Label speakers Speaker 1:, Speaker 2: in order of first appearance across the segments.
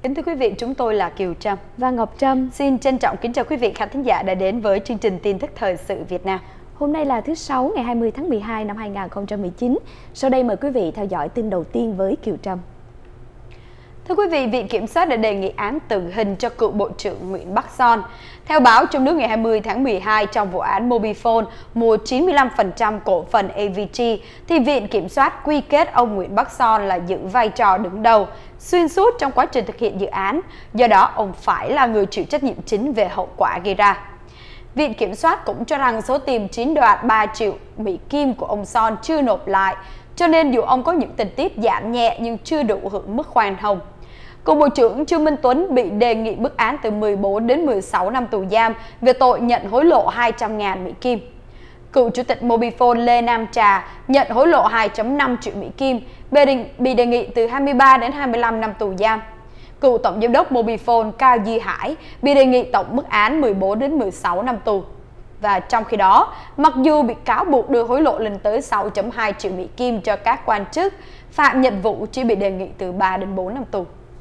Speaker 1: Kính thưa quý vị, chúng tôi là Kiều Trâm
Speaker 2: và Ngọc Trâm.
Speaker 1: Xin trân trọng kính chào quý vị khán thính giả đã đến với chương trình tin tức thời sự Việt Nam.
Speaker 2: Hôm nay là thứ Sáu ngày 20 tháng 12 năm 2019. Sau đây mời quý vị theo dõi tin đầu tiên với Kiều Trâm.
Speaker 1: Thưa quý vị, Viện Kiểm soát đã đề nghị án tử hình cho cựu Bộ trưởng Nguyễn Bắc Son. Theo báo trong nước ngày 20 tháng 12, trong vụ án Mobifone mua 95% cổ phần AVT, thì Viện Kiểm soát quy kết ông Nguyễn Bắc Son là giữ vai trò đứng đầu xuyên suốt trong quá trình thực hiện dự án. Do đó, ông phải là người chịu trách nhiệm chính về hậu quả gây ra. Viện Kiểm soát cũng cho rằng số tiền chiếm đoạt 3 triệu Mỹ Kim của ông Son chưa nộp lại, cho nên dù ông có những tình tiết giảm nhẹ nhưng chưa đủ hưởng mức khoan hồng. Cựu Bộ trưởng Trương Minh Tuấn bị đề nghị mức án từ 14 đến 16 năm tù giam về tội nhận hối lộ 200.000 Mỹ Kim. Cựu Chủ tịch Mobifone Lê Nam Trà nhận hối lộ 2,5 triệu Mỹ Kim, bị đề nghị từ 23 đến 25 năm tù giam. Cựu Tổng Giám đốc Mobifone Cao Duy Hải bị đề nghị tổng mức án 14 đến 16 năm tù. Và trong khi đó, mặc dù bị cáo buộc đưa hối lộ lên tới 6,2 triệu Mỹ Kim cho các quan chức, Phạm Nhật Vũ chỉ bị đề nghị từ 3 đến 4 năm tù.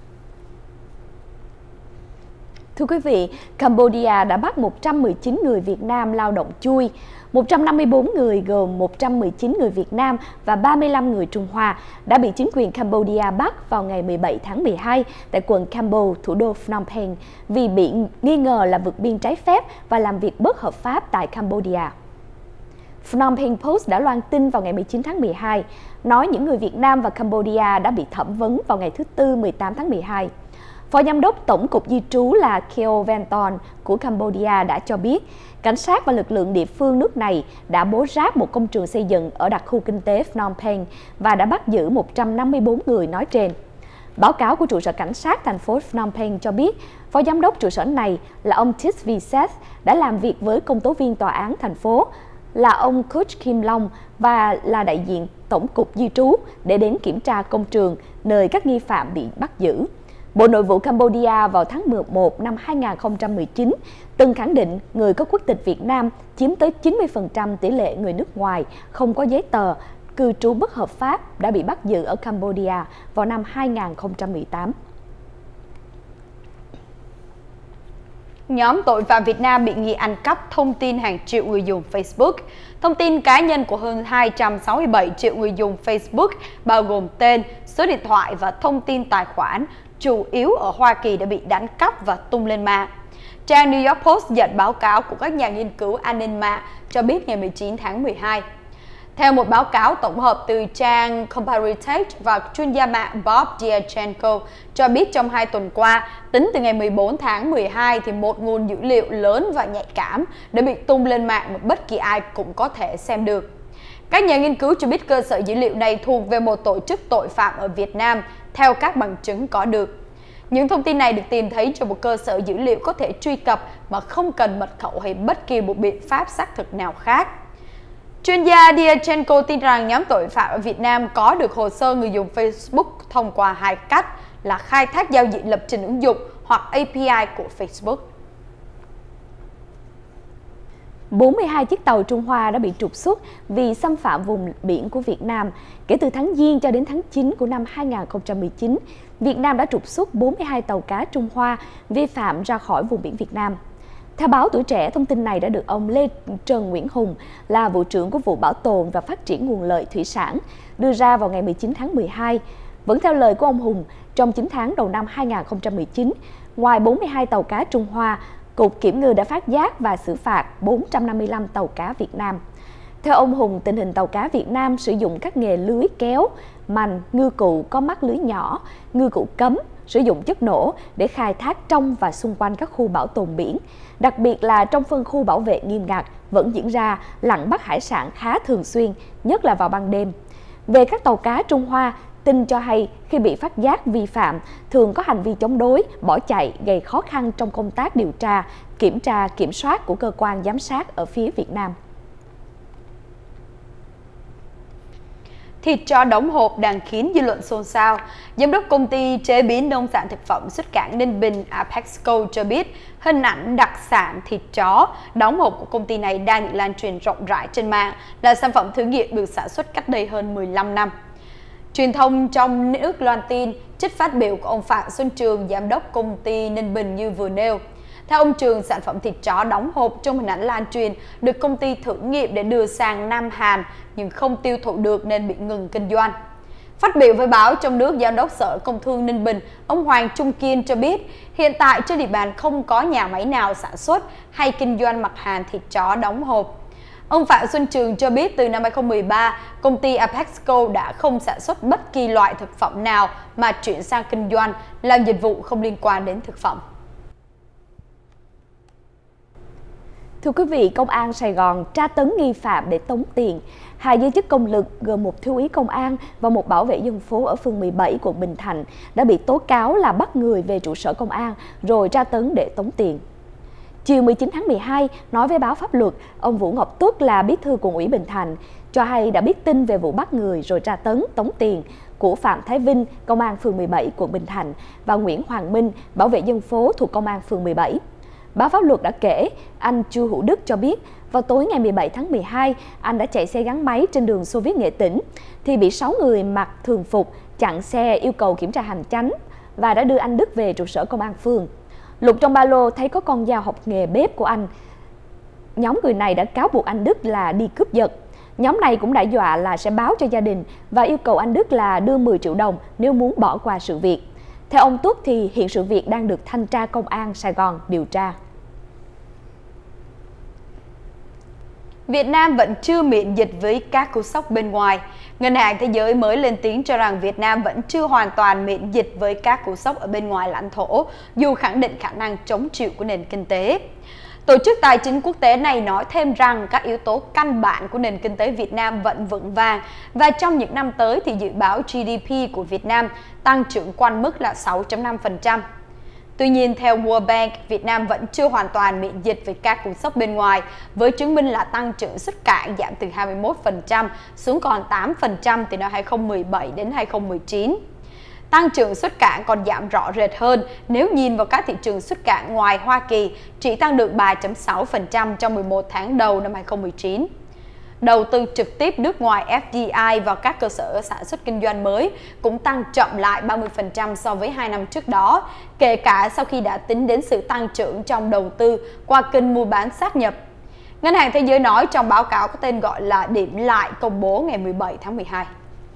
Speaker 2: Thưa quý vị, Cambodia đã bắt 119 người Việt Nam lao động chui. 154 người gồm 119 người Việt Nam và 35 người Trung Hoa đã bị chính quyền Cambodia bắt vào ngày 17 tháng 12 tại quận Cambo, thủ đô Phnom Penh, vì bị nghi ngờ là vượt biên trái phép và làm việc bất hợp pháp tại Cambodia. Phnom Penh Post đã loan tin vào ngày 19 tháng 12, nói những người Việt Nam và Cambodia đã bị thẩm vấn vào ngày thứ Tư 18 tháng 12. Phó Giám đốc Tổng cục Di trú là Keo Venton của Cambodia đã cho biết, cảnh sát và lực lượng địa phương nước này đã bố ráp một công trường xây dựng ở đặc khu kinh tế Phnom Penh và đã bắt giữ 154 người nói trên. Báo cáo của trụ sở cảnh sát thành phố Phnom Penh cho biết, Phó Giám đốc trụ sở này là ông Tis Viset đã làm việc với công tố viên tòa án thành phố là ông Coach Kim Long và là đại diện Tổng cục Di trú để đến kiểm tra công trường nơi các nghi phạm bị bắt giữ. Bộ Nội vụ Cambodia vào tháng 11 năm 2019 từng khẳng định người có quốc tịch Việt Nam chiếm tới 90% tỷ lệ người nước ngoài không có giấy tờ, cư trú bất hợp pháp đã bị bắt giữ ở Cambodia vào năm 2018.
Speaker 1: Nhóm tội phạm Việt Nam bị nghi ăn cắp thông tin hàng triệu người dùng Facebook. Thông tin cá nhân của hơn 267 triệu người dùng Facebook bao gồm tên, số điện thoại và thông tin tài khoản chủ yếu ở Hoa Kỳ đã bị đánh cắp và tung lên mạng. Trang New York Post dẫn báo cáo của các nhà nghiên cứu an ninh mạng cho biết ngày 19 tháng 12. Theo một báo cáo tổng hợp từ trang Comparative và chuyên gia mạng Bob Diachenko cho biết trong 2 tuần qua, tính từ ngày 14 tháng 12 thì một nguồn dữ liệu lớn và nhạy cảm đã bị tung lên mạng mà bất kỳ ai cũng có thể xem được. Các nhà nghiên cứu cho biết cơ sở dữ liệu này thuộc về một tổ chức tội phạm ở Việt Nam theo các bằng chứng có được. Những thông tin này được tìm thấy trong một cơ sở dữ liệu có thể truy cập mà không cần mật khẩu hay bất kỳ một biện pháp xác thực nào khác. Chuyên gia Diachenko tin rằng nhóm tội phạm ở Việt Nam có được hồ sơ người dùng Facebook thông qua 2 cách là khai thác giao diện lập trình ứng dụng hoặc API của Facebook.
Speaker 2: 42 chiếc tàu Trung Hoa đã bị trục xuất vì xâm phạm vùng biển của Việt Nam. Kể từ tháng Giêng cho đến tháng 9 của năm 2019, Việt Nam đã trục xuất 42 tàu cá Trung Hoa vi phạm ra khỏi vùng biển Việt Nam. Theo báo Tuổi Trẻ, thông tin này đã được ông Lê Trần Nguyễn Hùng, là vụ trưởng của vụ bảo tồn và phát triển nguồn lợi thủy sản, đưa ra vào ngày 19 tháng 12. Vẫn theo lời của ông Hùng, trong 9 tháng đầu năm 2019, ngoài 42 tàu cá Trung Hoa, Cục Kiểm ngư đã phát giác và xử phạt 455 tàu cá Việt Nam. Theo ông Hùng, tình hình tàu cá Việt Nam sử dụng các nghề lưới kéo, mành, ngư cụ có mắt lưới nhỏ, ngư cụ cấm, sử dụng chất nổ để khai thác trong và xung quanh các khu bảo tồn biển. Đặc biệt là trong phân khu bảo vệ nghiêm ngặt vẫn diễn ra lặn bắt hải sản khá thường xuyên, nhất là vào ban đêm. Về các tàu cá Trung Hoa, tin cho hay khi bị phát giác vi phạm, thường có hành vi chống đối, bỏ chạy gây khó khăn trong công tác điều tra, kiểm soát của cơ quan giám sát ở phía Việt Nam.
Speaker 1: Thịt chó đóng hộp đang khiến dư luận xôn xao. Giám đốc công ty chế biến nông sản thực phẩm xuất cảng Ninh Bình Apexco cho biết hình ảnh đặc sản thịt chó đóng hộp của công ty này đang được lan truyền rộng rãi trên mạng, là sản phẩm thử nghiệm được sản xuất cách đây hơn 15 năm. Truyền thông trong nước loan tin trích phát biểu của ông Phạm Xuân Trường, giám đốc công ty Ninh Bình như vừa nêu. Theo ông Trường, sản phẩm thịt chó đóng hộp trong hình ảnh lan truyền được công ty thử nghiệm để đưa sang Nam Hàn nhưng không tiêu thụ được nên bị ngừng kinh doanh. Phát biểu với báo trong nước, Giám đốc Sở Công Thương Ninh Bình, ông Hoàng Trung Kiên cho biết hiện tại trên địa bàn không có nhà máy nào sản xuất hay kinh doanh mặt hàng thịt chó đóng hộp. Ông Phạm Xuân Trường cho biết từ năm 2013, công ty Apexco đã không sản xuất bất kỳ loại thực phẩm nào mà chuyển sang kinh doanh, làm dịch vụ không liên quan đến thực phẩm.
Speaker 2: Thưa quý vị, Công an Sài Gòn tra tấn nghi phạm để tống tiền. Hai giới chức công lực gồm một thiếu úy công an và một bảo vệ dân phố ở phường 17 quận Bình Thạnh đã bị tố cáo là bắt người về trụ sở công an rồi tra tấn để tống tiền. Chiều 19 tháng 12, nói với báo Pháp Luật, ông Vũ Ngọc Tuất là bí thư quận ủy Bình Thạnh cho hay đã biết tin về vụ bắt người rồi tra tấn tống tiền của Phạm Thái Vinh, công an phường 17 quận Bình Thạnh và Nguyễn Hoàng Minh, bảo vệ dân phố thuộc công an phường 17. Báo Pháp Luật đã kể, anh Chu Hữu Đức cho biết, vào tối ngày 17 tháng 12, anh đã chạy xe gắn máy trên đường Xô Viết Nghệ Tĩnh, thì bị 6 người mặc thường phục chặn xe yêu cầu kiểm tra hành chánh và đã đưa anh Đức về trụ sở công an phường. Lục trong ba lô thấy có con dao học nghề bếp của anh. Nhóm người này đã cáo buộc anh Đức là đi cướp giật. Nhóm này cũng đã dọa là sẽ báo cho gia đình và yêu cầu anh Đức là đưa 10 triệu đồng nếu muốn bỏ qua sự việc. Theo ông Tuất thì hiện sự việc đang được thanh tra Công an Sài Gòn điều tra.
Speaker 1: Việt Nam vẫn chưa miễn dịch với các cú sốc bên ngoài. Ngân hàng Thế giới mới lên tiếng cho rằng Việt Nam vẫn chưa hoàn toàn miễn dịch với các cú sốc ở bên ngoài lãnh thổ, dù khẳng định khả năng chống chịu của nền kinh tế. Tổ chức Tài chính Quốc tế này nói thêm rằng các yếu tố căn bản của nền kinh tế Việt Nam vẫn vững vàng và trong những năm tới thì dự báo GDP của Việt Nam tăng trưởng quanh mức là 6.5%. Tuy nhiên, theo World Bank, Việt Nam vẫn chưa hoàn toàn miễn dịch với các cú sốc bên ngoài, với chứng minh là tăng trưởng xuất cảng giảm từ 21% xuống còn 8% từ năm 2017 đến 2019. Tăng trưởng xuất cảng còn giảm rõ rệt hơn nếu nhìn vào các thị trường xuất cảng ngoài Hoa Kỳ, chỉ tăng được 3.6% trong 11 tháng đầu năm 2019. Đầu tư trực tiếp nước ngoài FDI vào các cơ sở sản xuất kinh doanh mới cũng tăng chậm lại 30% so với 2 năm trước đó, kể cả sau khi đã tính đến sự tăng trưởng trong đầu tư qua kênh mua bán sát nhập. Ngân hàng Thế giới nói trong báo cáo có tên gọi là Điểm lại công bố ngày 17 tháng 12.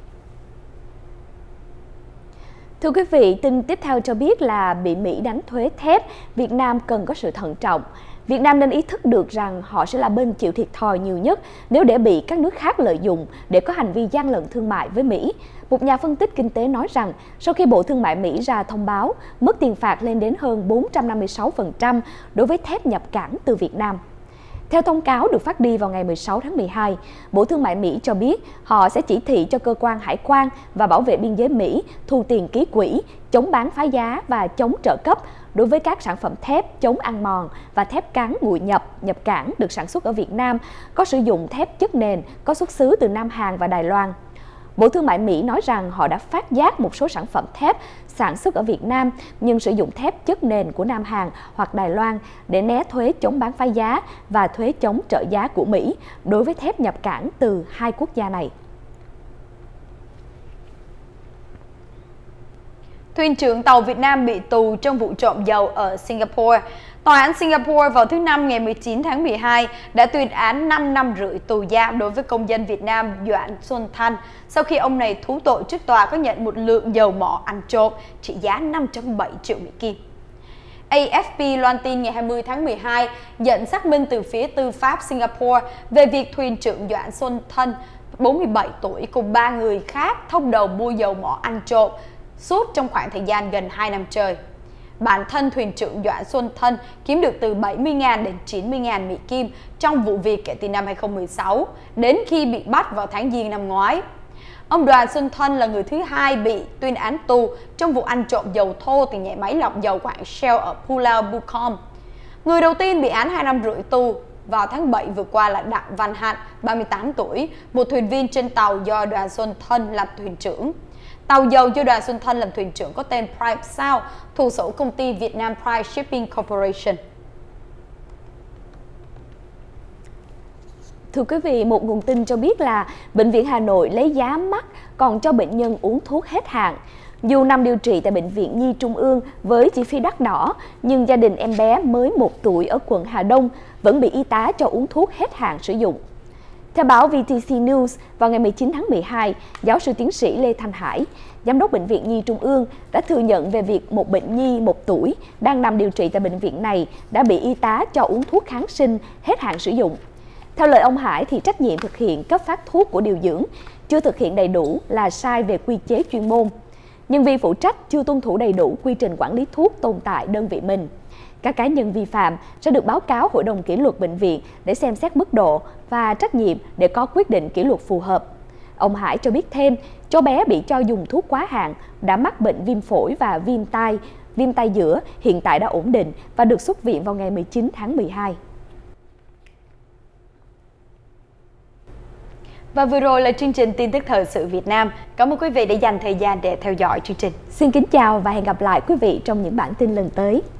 Speaker 2: Thưa quý vị, tin tiếp theo cho biết là bị Mỹ đánh thuế thép, Việt Nam cần có sự thận trọng. Việt Nam nên ý thức được rằng họ sẽ là bên chịu thiệt thòi nhiều nhất nếu để bị các nước khác lợi dụng để có hành vi gian lận thương mại với Mỹ. Một nhà phân tích kinh tế nói rằng sau khi Bộ Thương mại Mỹ ra thông báo, mức tiền phạt lên đến hơn 456% đối với thép nhập cảng từ Việt Nam. Theo thông cáo được phát đi vào ngày 16 tháng 12, Bộ Thương mại Mỹ cho biết họ sẽ chỉ thị cho cơ quan hải quan và bảo vệ biên giới Mỹ thu tiền ký quỹ, chống bán phá giá và chống trợ cấp đối với các sản phẩm thép chống ăn mòn và thép cán nguội nhập cảng được sản xuất ở Việt Nam, có sử dụng thép chất nền, có xuất xứ từ Nam Hàn và Đài Loan. Bộ Thương mại Mỹ nói rằng họ đã phát giác một số sản phẩm thép sản xuất ở Việt Nam nhưng sử dụng thép chất nền của Nam Hàn hoặc Đài Loan để né thuế chống bán phá giá và thuế chống trợ giá của Mỹ đối với thép nhập cảng từ hai quốc gia này.
Speaker 1: Thuyền trưởng tàu Việt Nam bị tù trong vụ trộm dầu ở Singapore. Tòa án Singapore vào thứ Năm ngày 19 tháng 12 đã tuyên án 5 năm rưỡi tù giam đối với công dân Việt Nam Doãn Xuân Thanh sau khi ông này thú tội trước tòa có nhận một lượng dầu mỏ ăn trộm trị giá 5.7 triệu Mỹ Kim. AFP loan tin ngày 20 tháng 12 nhận xác minh từ phía tư pháp Singapore về việc thuyền trưởng Doãn Xuân Thanh, 47 tuổi, cùng 3 người khác thông đồng mua dầu mỏ ăn trộm suốt trong khoảng thời gian gần 2 năm trời. Bản thân thuyền trưởng Doãn Xuân Thanh kiếm được từ 70.000 đến 90.000 Mỹ Kim trong vụ việc kể từ năm 2016 đến khi bị bắt vào tháng Giêng năm ngoái. Ông Đoàn Xuân Thanh là người thứ hai bị tuyên án tù trong vụ ăn trộm dầu thô từ nhà máy lọc dầu của hãng Shell ở Pulau Bukom. Người đầu tiên bị án 2 năm rưỡi tù vào tháng 7 vừa qua là Đặng Văn Hạnh, 38 tuổi, một thuyền viên trên tàu do Đoàn Xuân Thanh làm thuyền trưởng. Tàu dầu do Đoàn Xuân Thanh làm thuyền trưởng có tên Prime South, thuộc sở công ty Việt Nam Prime Shipping Corporation.
Speaker 2: Thưa quý vị, một nguồn tin cho biết là Bệnh viện Hà Nội lấy giá mắc còn cho bệnh nhân uống thuốc hết hạn. Dù nằm điều trị tại Bệnh viện Nhi Trung ương với chi phí đắt đỏ, nhưng gia đình em bé mới 1 tuổi ở quận Hà Đông vẫn bị y tá cho uống thuốc hết hạn sử dụng. Theo báo VTC News, vào ngày 19 tháng 12, giáo sư tiến sĩ Lê Thanh Hải, Giám đốc Bệnh viện Nhi Trung ương đã thừa nhận về việc một bệnh nhi 1 tuổi đang nằm điều trị tại bệnh viện này đã bị y tá cho uống thuốc kháng sinh hết hạn sử dụng. Theo lời ông Hải, thì trách nhiệm thực hiện cấp phát thuốc của điều dưỡng chưa thực hiện đầy đủ là sai về quy chế chuyên môn. Nhân viên phụ trách chưa tuân thủ đầy đủ quy trình quản lý thuốc tồn tại đơn vị mình. Các cá nhân vi phạm sẽ được báo cáo Hội đồng kỷ luật bệnh viện để xem xét mức độ và trách nhiệm để có quyết định kỷ luật phù hợp. Ông Hải cho biết thêm, cháu bé bị cho dùng thuốc quá hạn, đã mắc bệnh viêm phổi và viêm tai giữa, hiện tại đã ổn định và được xuất viện vào ngày 19 tháng 12.
Speaker 1: Và vừa rồi là chương trình tin tức thời sự Việt Nam. Cảm ơn quý vị đã dành thời gian để theo dõi chương trình.
Speaker 2: Xin kính chào và hẹn gặp lại quý vị trong những bản tin lần tới.